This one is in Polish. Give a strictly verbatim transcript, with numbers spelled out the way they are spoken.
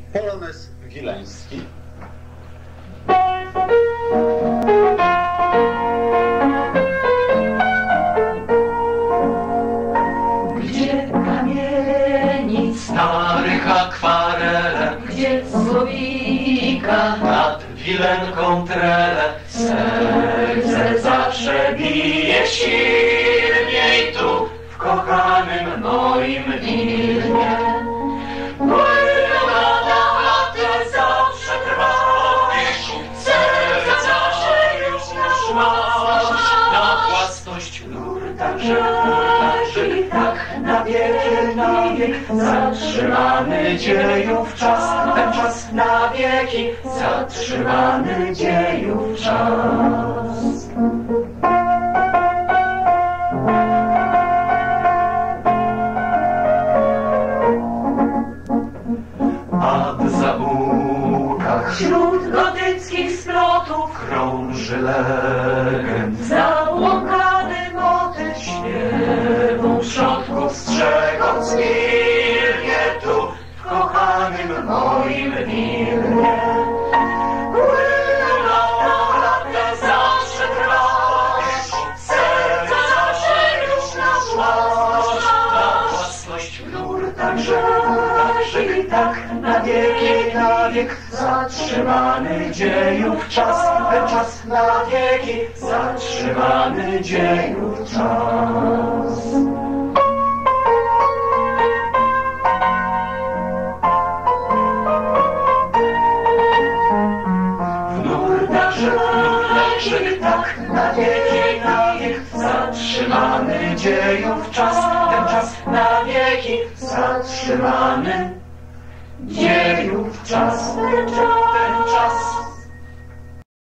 Polonez wileński. Gdzie kamienic starych akwarele, gdzie słowika nad wilenką trele, serce zawsze bije silniej tu, w kochanym moim Wilnie. Moja lata zawsze trwasz, serca się już masz, na własność nur także, także i tak na wieki, na wiek, zatrzymany dziejów czas, ten czas na wieki, zatrzymany dziejów czas. A w zaułkach wśród gotyckich splotów krąży legend, zabłąkany motyw śpiewą przodków strzegąc Wilnie tu, w kochanym moim Wilnie. Lata, lata zawsze trwasz, serca się już na własność, na własność nur także, także i tak na wieki, na wiek, zatrzymany dziejów czas, ten czas na wieki, zatrzymany dziejów czas. W nur także, także i tak na wieki, na wiek, zatrzymany dziejów czas, ten czas na wieki, zatrzymany dziejów czas, ten czas, ten czas.